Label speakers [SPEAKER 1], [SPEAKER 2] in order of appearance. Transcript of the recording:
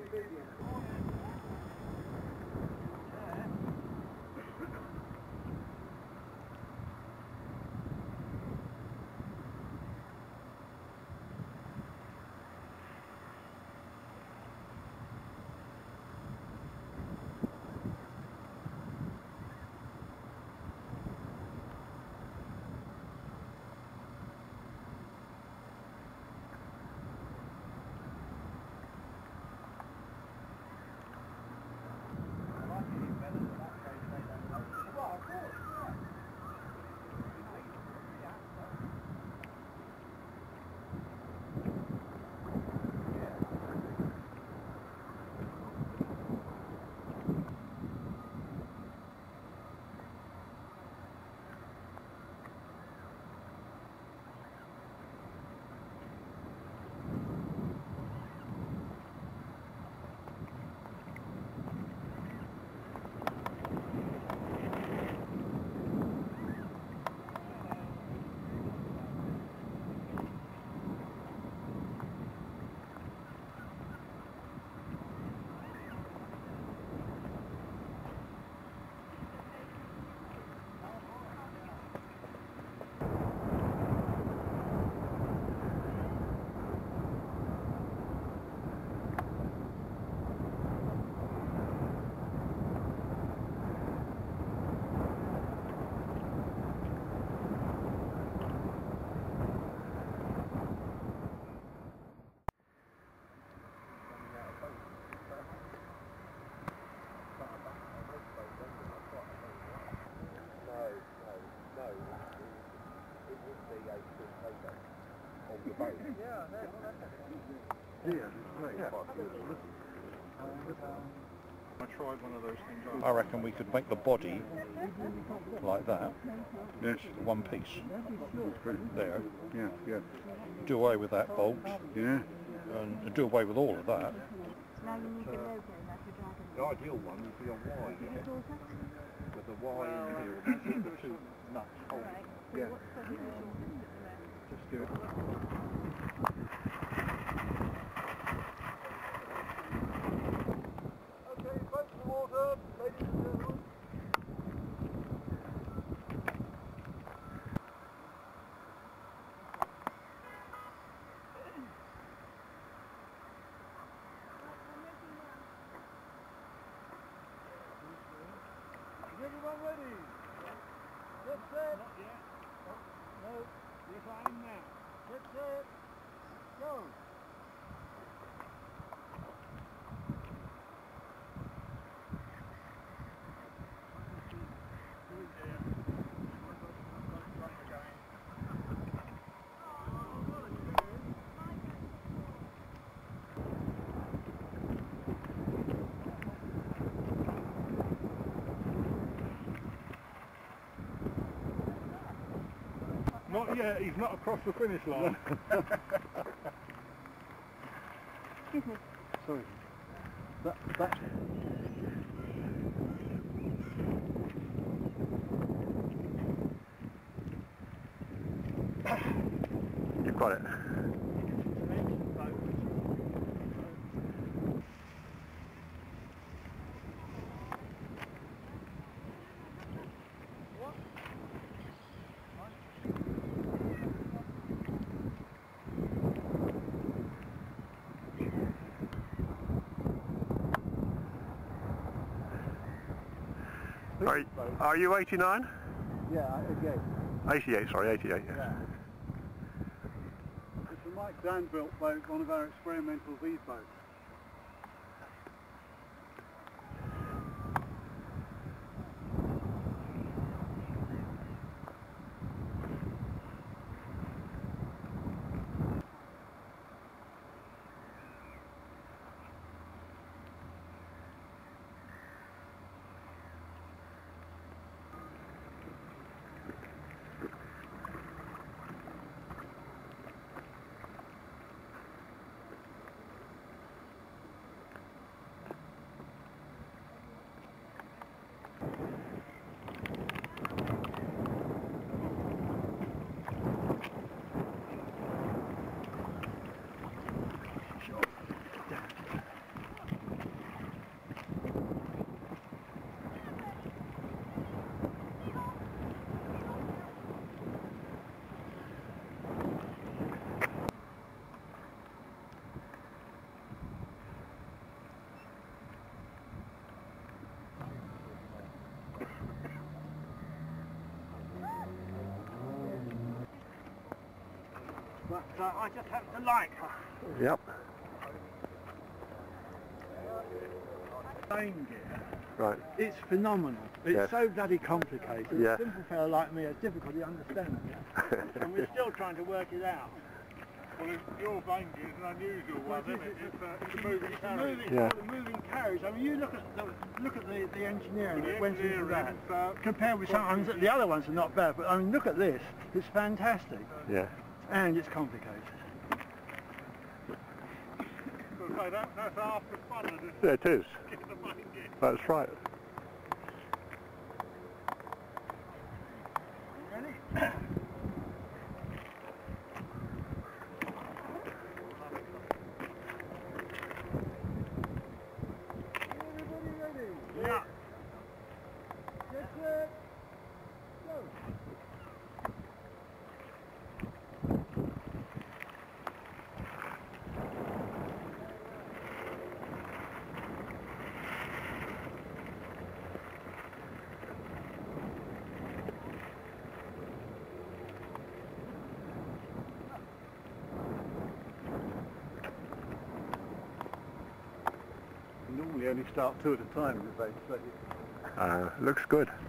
[SPEAKER 1] I tried one of those things.
[SPEAKER 2] I reckon we could make the body like that.
[SPEAKER 1] Yes.
[SPEAKER 2] One piece. There.
[SPEAKER 1] Yeah, yeah.
[SPEAKER 2] Do away with that bolt.
[SPEAKER 1] Yeah.
[SPEAKER 2] And do away with all of that.
[SPEAKER 3] Now you need the logo like a dragon.
[SPEAKER 4] The ideal one would be a Y, with a Y in the middle, the two nuts.
[SPEAKER 3] Right.
[SPEAKER 4] Yeah.
[SPEAKER 3] What's the
[SPEAKER 4] Just do it. Okay, boats in the water, ladies and gentlemen. Is everyone ready? Get set. Not yet. Oh, no. Yes, I am now. Get set. Go.
[SPEAKER 1] Not yet, he's not across the finish line.
[SPEAKER 3] Excuse me.
[SPEAKER 4] Sorry. That.
[SPEAKER 2] You've got it. Are you 89?
[SPEAKER 4] Yeah, 88.
[SPEAKER 2] 88, sorry, 88.
[SPEAKER 4] Yeah. It's a Mike Dan built boat, one of our experimental V boats. But I just happen to like her.
[SPEAKER 2] Yep.
[SPEAKER 4] Vane gear.
[SPEAKER 2] Right.
[SPEAKER 4] It's phenomenal. It's
[SPEAKER 2] Yes.
[SPEAKER 4] so bloody complicated.
[SPEAKER 2] Yes.
[SPEAKER 4] A simple fellow like me has difficulty understanding it. And we're still trying to work it out.
[SPEAKER 1] Well, your Vane gear is an unusual one, isn't it? It's a moving
[SPEAKER 4] It's
[SPEAKER 1] carriage.
[SPEAKER 2] Yeah.
[SPEAKER 4] the moving carriage. I mean, you look at the engineering
[SPEAKER 1] The
[SPEAKER 4] that went into
[SPEAKER 1] engineering,
[SPEAKER 4] that. Compared with some, the other ones are not bad, but I mean, look at this. It's fantastic.
[SPEAKER 2] Yeah.
[SPEAKER 4] And it's complicated.
[SPEAKER 1] So that's half the fun of this.
[SPEAKER 2] Yeah, it is.
[SPEAKER 1] Get the Vane gear.
[SPEAKER 2] That's right.
[SPEAKER 4] Ready? Everybody ready?
[SPEAKER 1] Yeah.
[SPEAKER 4] Get set. Go.
[SPEAKER 1] Normally only start two at a time, as they say.
[SPEAKER 2] Looks good.